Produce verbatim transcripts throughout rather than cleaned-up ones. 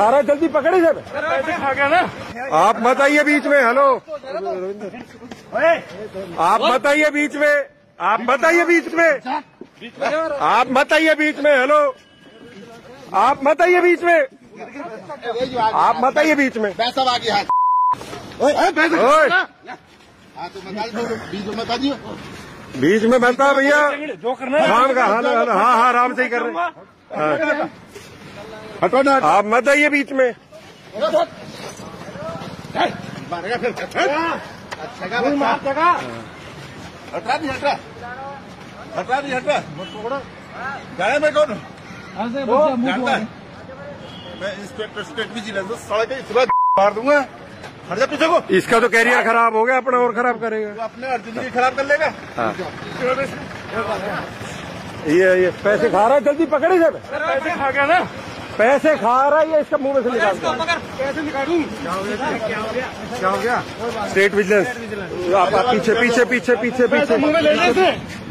खा रहा है, जल्दी पकड़े जब पैसे खा गया ना। आप मत आइए बीच में। हेलो, आप मत आइए बीच में, आप मत आइए बीच में, आप मत आइए बीच में। हेलो, आप मत आइए बीच में, आप मत आइए बीच में। पैसा आ गया। बीच में बनता भैया, जो करना है शाम का। हाँ हाँ हाँ, आराम से ही कर रहे हैं। हटो ना, आप मत आइए बीच में। हटा नहीं हटा हटा नहीं हटा गया मैं कौन जानता है? मैं इंस्पेक्टर स्टेट विजिलेंस साला के इतना मार दूंगा। हट जा पीछे को। इसका तो कैरियर खराब हो गया, अपना और खराब करेगा। तो अपने जिंदगी खराब कर लेगा। हाँ। ये ये पैसे खा रहा है, जल्दी पकड़े जब पैसे खा गया ना। पैसे खा रहा है, ये इसका मुंह में से निकाल दो। कैसे निकालूं? क्या हो गया? State vigilance. आप आप पीछे पीछे पीछे पीछे पीछे मुंह में ले लेते।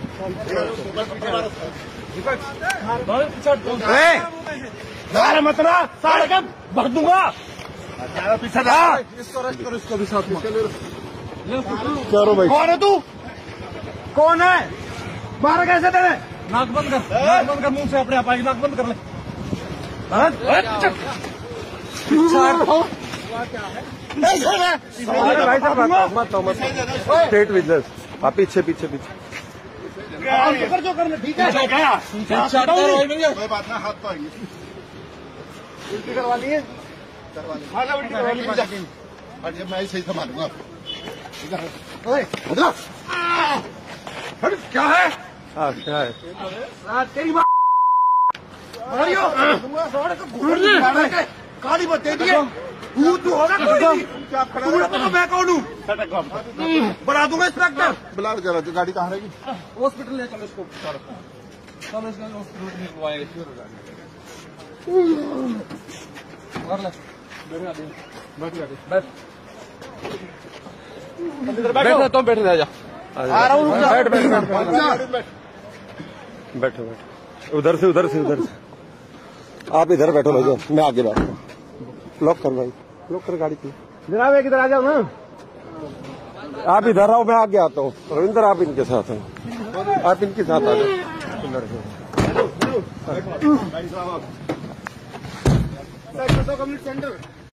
सारे मत ना, सारे का भर दूंगा। पीछे इसको अरेस्ट करो, इसको भी साथ में। करो भाई। कौन है तू? कौन है? मारा कैसे तेरे? नाक बंद कर, नाक बंद कर, मुंह से अपने आप आएगी। नाक बंद कर ले। भाई साहब मत मत। State vigilance. आप पीछे पीछे पीछे। जो करना ठीक है। कोई बात ना, हाथ तो आएंगे। उल्टी करवा लिए, करवा ली। हाँ उल्टी करवा ली। और जब मैं सही संभालूंगा। क्या है? हाँ क्या है? तेरी बात काली बात दे दिए। तू तू होगा कोई नहीं। तू पता मैं कौन हूँ? बना दूंगा इंस्पेक्टर। बुला जरा, गाड़ी कहाँ रहेगी? हॉस्पिटल ले चलो इसको। चलो चलो इसको हॉस्पिटल में लगवाएंगे। कर ले, बैठ बैठ बैठ बैठो, तुम बैठ जा। आ रहा हूँ। बैठ बैठ बैठ बैठो बैठो। उधर से उधर से उधर से आप इधर बैठो भाई, मैं आगे बैठता हूँ। लॉक कर भाई, लॉक कर गाड़ी की। जनाब एक इधर आ जाओ ना। आप इधर आओ, मैं आगे आता हूँ। रविंदर आप इनके साथ हैं, आप इनके साथ आ जाओ। Community centre